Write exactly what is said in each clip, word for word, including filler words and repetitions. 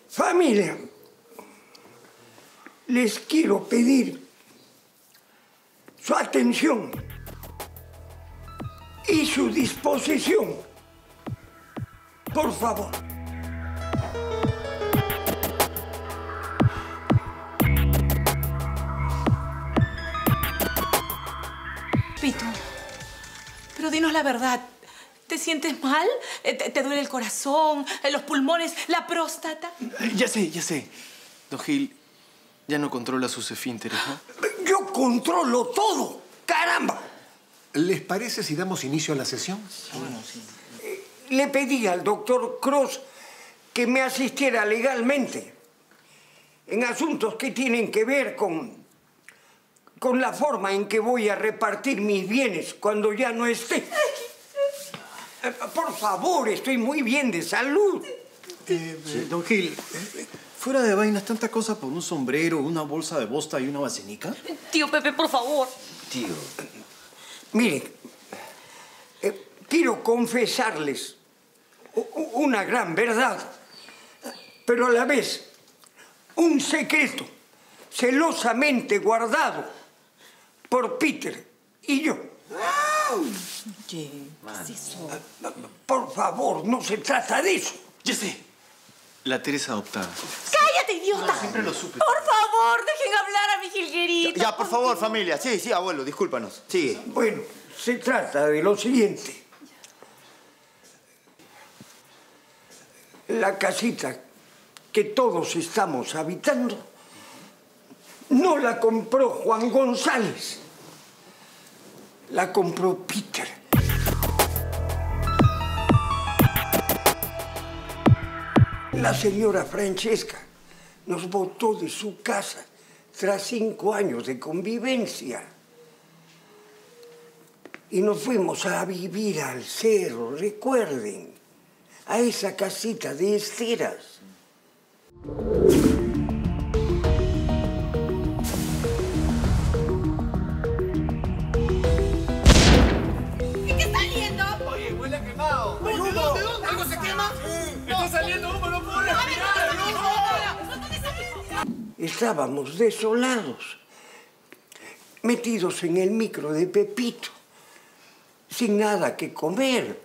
Familia, les quiero pedir su atención y su disposición. Por favor. Pito, pero dinos la verdad. ¿Te sientes mal? ¿Te, te duele el corazón, los pulmones, la próstata? Ya sé, ya sé. Don Gil ya no controla sus esfínteres, ¿no? Yo controlo todo. ¡Caramba! ¿Les parece si damos inicio a la sesión? Sí. Bueno, sí. Le pedí al doctor Cross que me asistiera legalmente en asuntos que tienen que ver con, con la forma en que voy a repartir mis bienes cuando ya no esté. Por favor, estoy muy bien de salud. Eh, sí. Don Gil, eh, fuera de vainas, tanta cosa por un sombrero, una bolsa de bosta y una vacinica. Tío Pepe, por favor. Tío, mire, eh, quiero confesarles una gran verdad, pero a la vez un secreto celosamente guardado por Peter y yo. ¿Qué? ¿Qué es eso? Por favor, no se trata de eso. Ya sé. La Teresa adoptada. ¡Cállate, idiota! No, siempre lo supe. Por favor, dejen hablar a mi jilguerito. Ya, por favor, familia. Sí, sí, abuelo, discúlpanos. Sigue. Bueno, se trata de lo siguiente. La casita que todos estamos habitando no la compró Juan González. La compró Peter. La señora Francesca nos botó de su casa tras cinco años de convivencia. Y nos fuimos a vivir al cerro, recuerden, a esa casita de esteras. Estábamos desolados, metidos en el micro de Pepito, sin nada que comer,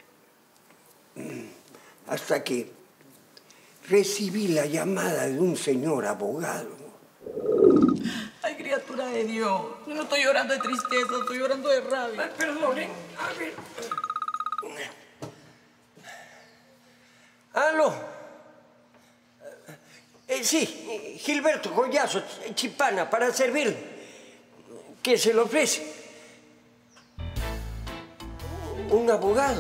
hasta que recibí la llamada de un señor abogado. Ay, criatura de Dios, yo no estoy llorando de tristeza, estoy llorando de rabia. Perdonen, a ver. ¿Aló? Eh, sí, Gilberto Collazo, Chipana, para servir. ¿Qué se le ofrece? ¿Un abogado?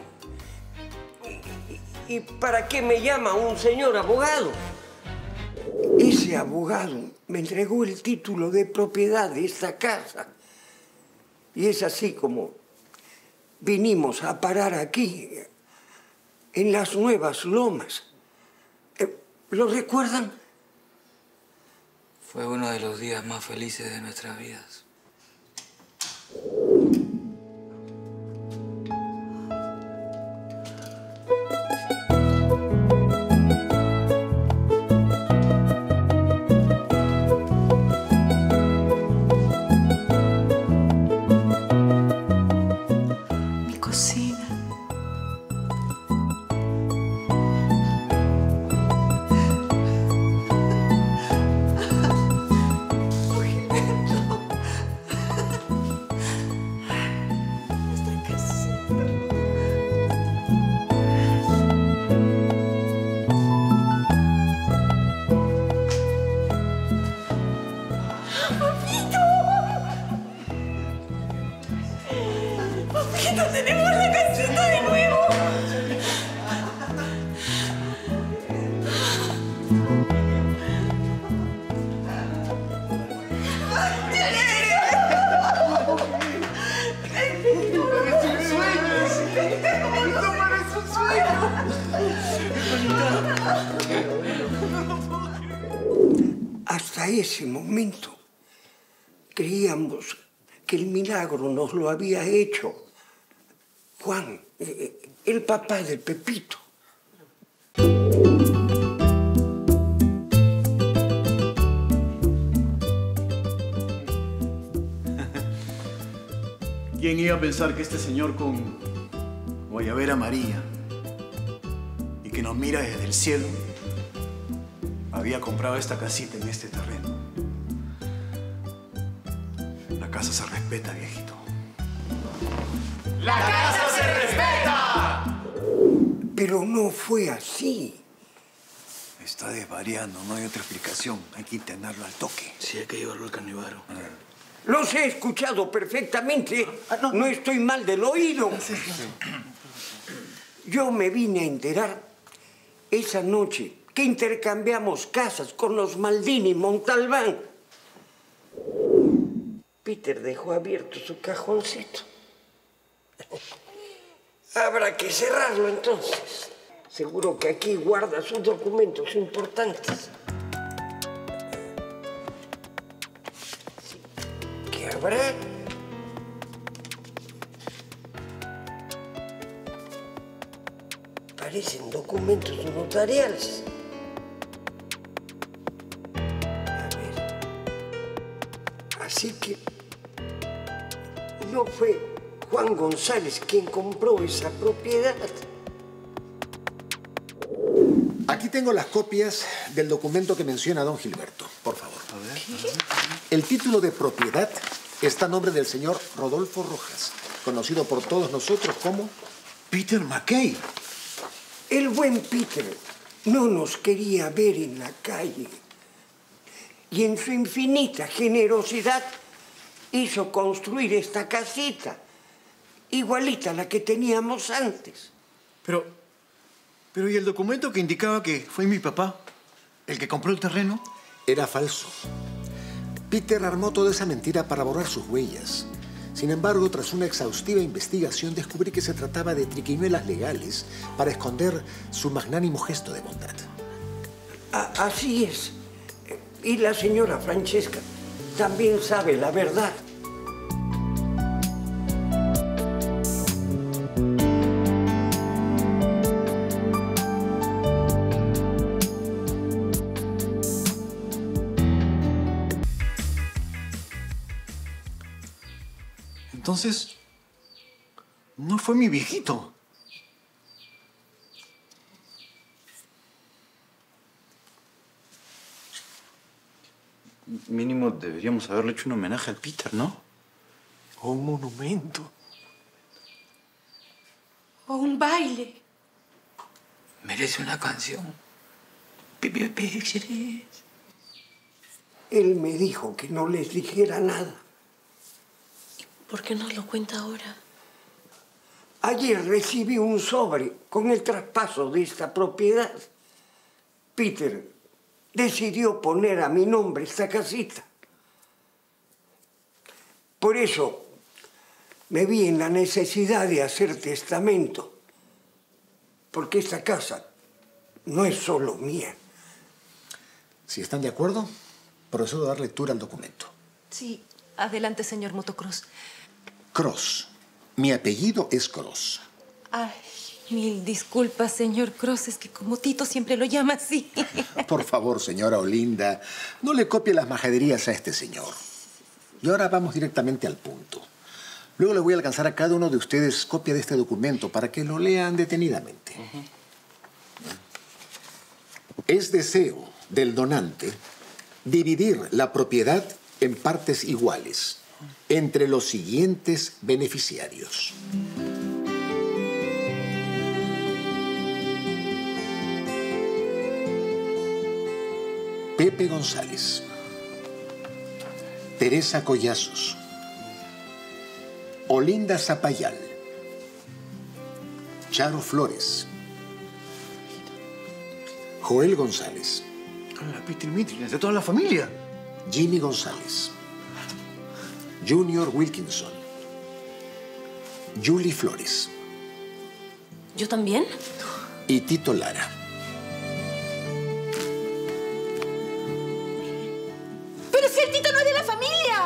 ¿Y, y para qué me llama un señor abogado? Ese abogado me entregó el título de propiedad de esta casa. Y es así como vinimos a parar aquí, en las Nuevas Lomas. ¿Lo recuerdan? Fue uno de los días más felices de nuestras vidas. Mi cocina. ¡Tenemos la casita de nuevo! Hasta ese momento creíamos que el milagro nos lo había hecho Juan, el papá del Pepito. venía a pensar que este señor con guayabera amarilla y que nos mira desde el cielo había comprado esta casita en este terreno. La casa se respeta, viejito. ¡La casa se respeta! Pero no fue así. Está desvariando, no hay otra explicación. Hay que internarlo al toque. Sí, hay que llevarlo al Canibaro. Los he escuchado perfectamente. No. no estoy mal del oído. Yo me vine a enterar esa noche que intercambiamos casas con los Maldini Montalbán. Peter dejó abierto su cajoncito. Habrá que cerrarlo entonces. Seguro que aquí guarda sus documentos importantes. ¿Qué habrá? Parecen documentos notariales. A ver. Así que no fue Juan González quien compró esa propiedad. Aquí tengo las copias del documento que menciona don Gilberto, por favor. A ver. El título de propiedad está a nombre del señor Rodolfo Rojas, conocido por todos nosotros como Peter MacKay. El buen Peter no nos quería ver en la calle. Y en su infinita generosidad hizo construir esta casita, igualita a la que teníamos antes. Pero... Pero ¿y el documento que indicaba que fue mi papá el que compró el terreno? Era falso. Peter armó toda esa mentira para borrar sus huellas. Sin embargo, tras una exhaustiva investigación, descubrí que se trataba de triquiñuelas legales para esconder su magnánimo gesto de bondad. A- así es. Y la señora Francesca también sabe la verdad. Entonces, no fue mi viejito. Mínimo deberíamos haberle hecho un homenaje al Peter, ¿no? O un monumento. O un baile. Merece una canción. Pipi, pipi, Él me dijo que no les dijera nada. ¿Por qué nos lo cuenta ahora? Ayer recibí un sobre con el traspaso de esta propiedad. Peter decidió poner a mi nombre esta casita. Por eso me vi en la necesidad de hacer testamento. Porque esta casa no es solo mía. Si están de acuerdo, procedo a dar lectura al documento. Sí, adelante, señor Motocross. Cross. Mi apellido es Cross. Ay, mil disculpas, señor Cross. Es que como Tito siempre lo llama así. Por favor, señora Olinda, no le copie las majaderías a este señor. Y ahora vamos directamente al punto. Luego le voy a alcanzar a cada uno de ustedes copia de este documento para que lo lean detenidamente. Uh-huh. Es deseo del donante dividir la propiedad en partes iguales entre los siguientes beneficiarios. Pepe González, Teresa Collazos, Olinda Zapayal, Charo Flores, Joel González, La Peter Mitri, de toda la familia. Jimmy González, Junior Wilkinson, Julie Flores ¿Yo también? y Tito Lara. ¡Pero si el Tito no es de la familia!